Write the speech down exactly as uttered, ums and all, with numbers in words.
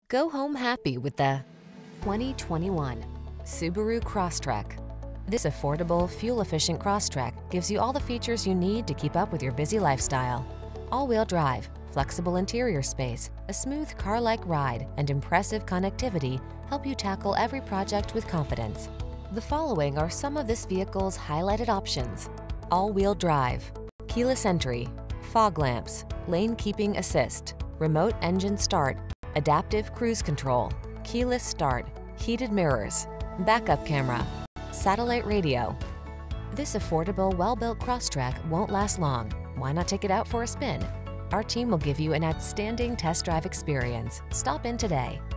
Go home happy with the twenty twenty-one Subaru Crosstrek. This affordable, fuel-efficient Crosstrek gives you all the features you need to keep up with your busy lifestyle. All-wheel drive, flexible interior space, a smooth car-like ride, and impressive connectivity help you tackle every project with confidence. The following are some of this vehicle's highlighted options: all-wheel drive, keyless entry, fog lamps, lane keeping assist, remote engine start, adaptive cruise control, keyless start, heated mirrors, backup camera, satellite radio. This affordable, well-built Crosstrek won't last long. Why not take it out for a spin? Our team will give you an outstanding test drive experience. Stop in today.